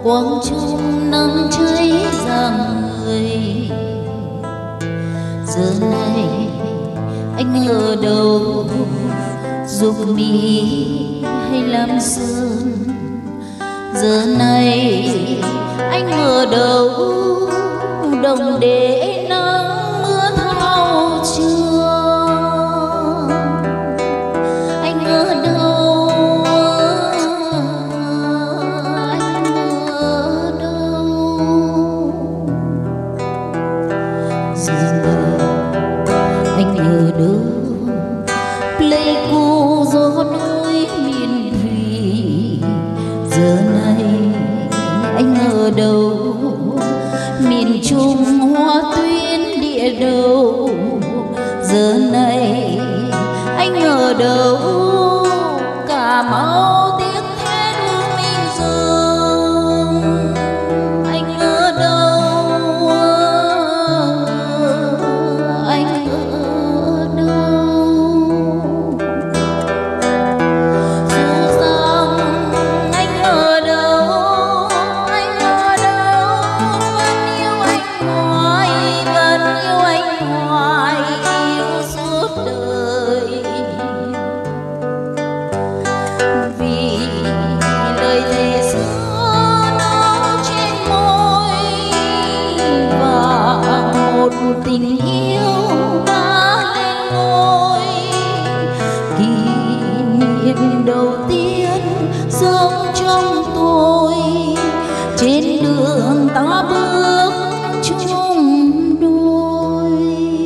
quang trung nắng cháy rạng người. Giờ này anh ở đâu, dục mỹ hay làm sơn? Giờ này anh ở đâu, đồng để nắng mưa thao trường? Anh ở đâu, anh ở đâu? Giờ này anh ở đâu, Pleiku gió núi miền thủy? Giờ này anh ở đâu, miền Trung hoa tuyến địa đầu? Giờ này anh ở đâu, Cà Mau tiếng thét mình rừng? Anh ở đâu, anh ở đâu? Dù rằng anh ở đâu, anh ở đâu, vẫn yêu anh hoài, vẫn yêu anh hoài, yêu suốt đời. Vì lời thề xưa nó trên môi, và một tình yêu đã lên ngôi. Kỷ niệm đầu tiên sống trong tôi, trên đường ta bước chung đôi.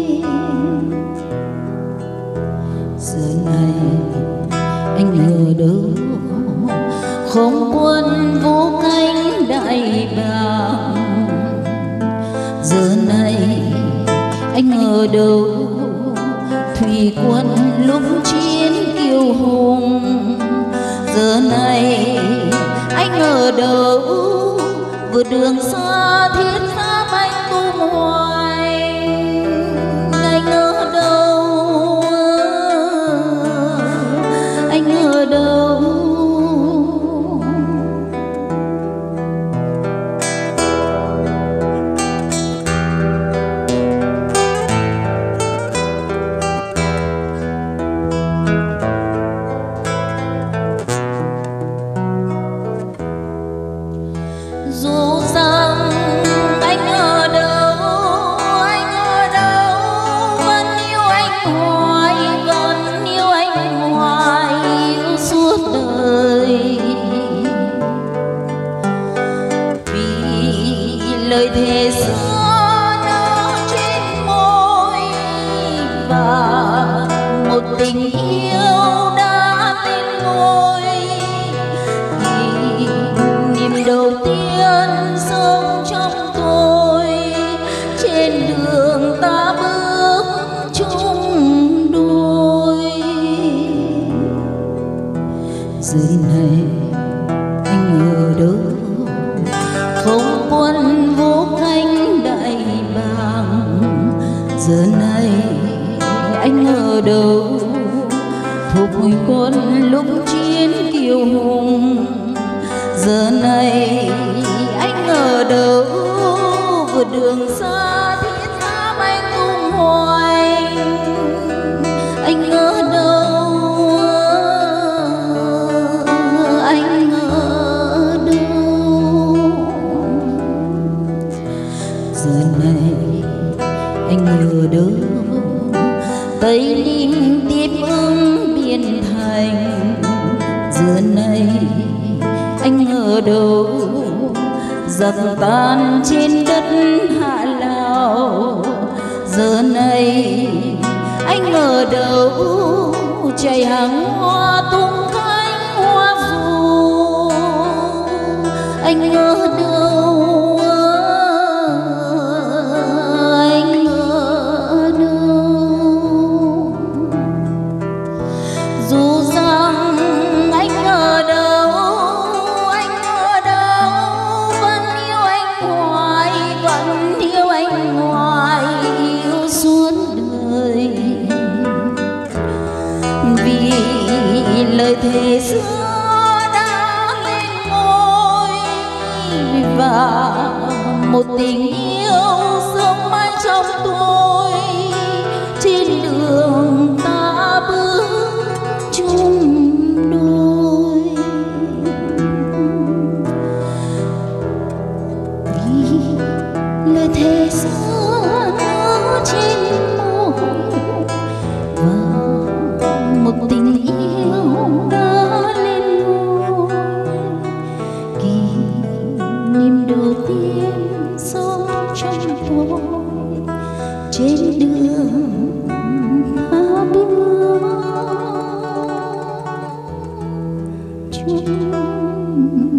Giờ này anh ở đâu, không quân vô cánh đại bàng? Giờ này anh ở đâu, thủy quân lúc chiến kiêu hùng? Giờ này anh ở đâu, vượt đường xa thiết giáp anh tung hoài? Anh ở đâu, anh ở đâu? Dù rằng anh ở đâu, vẫn yêu anh hoài, vẫn yêu anh hoài, yêu suốt đời. Vì lời thề xưa nó trên môi, và một tình yêu đã lên ngôi. Kỷ niệm đầu tiên sống trong tôi, trên đường ta bước chung đôi. Giờ này anh ở đâu, không quân vô cánh đại bàng? Giờ này anh ở đâu, thuộc quân lúc chiến kiêu hùng? Giờ này anh ở đâu, vượt đường xa thiết giáp anh tung hoài? Anh ở đâu, anh ở đâu? Giờ này anh ở đâu, Tây Ninh tiếp ứng Biên Thành? Giờ này anh ở đâu, giặc tan trên đất Hạ Lào? Giờ này anh ở đâu, chạy hàng hoa tung cánh hoa dù? Anh ở đâu, anh ở đâu? Dù rằng anh ở đâu, vẫn yêu anh hoài, vẫn yêu anh hoài, yêu suốt đời. Vì lời thề xưa đã lên ngôi, một tình yêu sống mãi trong tôi trên đường ta bước chung đôi. Vì lời thề xưa nở trên môi và một tình yêu đã lên ngôi, kỷ niệm đầu tiên sống trong tôi trên đường ta bước chung